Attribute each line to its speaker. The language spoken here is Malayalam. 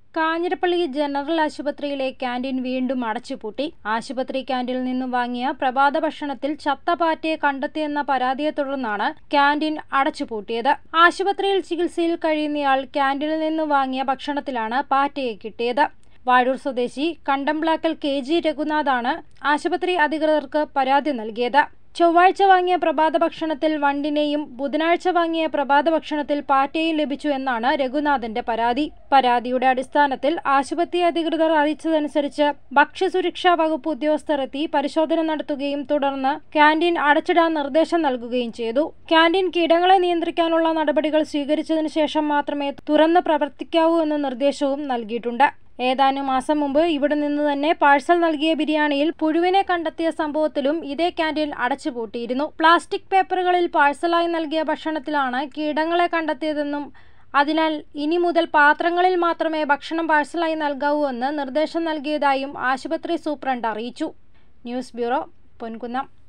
Speaker 1: കാഞ്ഞിരപ്പള്ളി ജനറൽ ആശുപത്രിയിലെ ക്യാന്റീൻ വീണ്ടും അടച്ചുപൂട്ടി. ആശുപത്രി ക്യാന്റീനിൽ നിന്നും വാങ്ങിയ പ്രഭാത ഭക്ഷണത്തിൽ ചത്ത പാറ്റയെ കണ്ടെത്തിയെന്ന പരാതിയെ തുടർന്നാണ് ക്യാന്റീൻ അടച്ചുപൂട്ടിയത്. ആശുപത്രിയിൽ ചികിത്സയിൽ കഴിയുന്നയാൾ ക്യാന്റീനിൽ നിന്നും വാങ്ങിയ ഭക്ഷണത്തിലാണ് പാറ്റയെ കിട്ടിയത്. വാഴൂർ സ്വദേശി കണ്ടംപ്ലാക്കൽ KG രഘുനാഥാണ് ആശുപത്രി അധികൃതർക്ക് പരാതി നൽകിയത്. ചൊവ്വാഴ്ച വാങ്ങിയ പ്രഭാത ഭക്ഷണത്തിൽ വണ്ടിനെയും ബുധനാഴ്ച വാങ്ങിയ പ്രഭാത ഭക്ഷണത്തിൽ പാറ്റയും ലഭിച്ചു എന്നാണ് രഘുനാഥന്റെ പരാതി. പരാതിയുടെ അടിസ്ഥാനത്തിൽ ആശുപത്രി അധികൃതർ അറിയിച്ചതനുസരിച്ച് ഭക്ഷ്യസുരക്ഷാ വകുപ്പ് ഉദ്യോഗസ്ഥർ എത്തി പരിശോധന നടത്തുകയും തുടർന്ന് ക്യാന്റീൻ അടച്ചിടാൻ നിർദ്ദേശം നൽകുകയും ചെയ്തു. ക്യാന്റീൻ കീടങ്ങളെ നിയന്ത്രിക്കാനുള്ള നടപടികൾ സ്വീകരിച്ചതിനു ശേഷം മാത്രമേ തുറന്ന് പ്രവർത്തിക്കാവൂ എന്ന നിർദ്ദേശവും നൽകിയിട്ടുണ്ട്. ഏതാനും മാസം മുമ്പ് ഇവിടെ നിന്ന് തന്നെ പാഴ്സൽ നൽകിയ ബിരിയാണിയിൽ പുഴുവിനെ കണ്ടെത്തിയ സംഭവത്തിലും ഇതേ ക്യാന്റീൻ അടച്ചുപൂട്ടിയിരുന്നു. പ്ലാസ്റ്റിക് പേപ്പറുകളിൽ പാഴ്സലായി നൽകിയ ഭക്ഷണത്തിലാണ് കീടങ്ങളെ കണ്ടെത്തിയതെന്നും അതിനാൽ ഇനി മുതൽ പാത്രങ്ങളിൽ മാത്രമേ ഭക്ഷണം പാഴ്സലായി നൽകാവൂ എന്ന് നിർദ്ദേശം നൽകിയതായും ആശുപത്രി സൂപ്രണ്ട് അറിയിച്ചു. News bureau, Ponkunnam.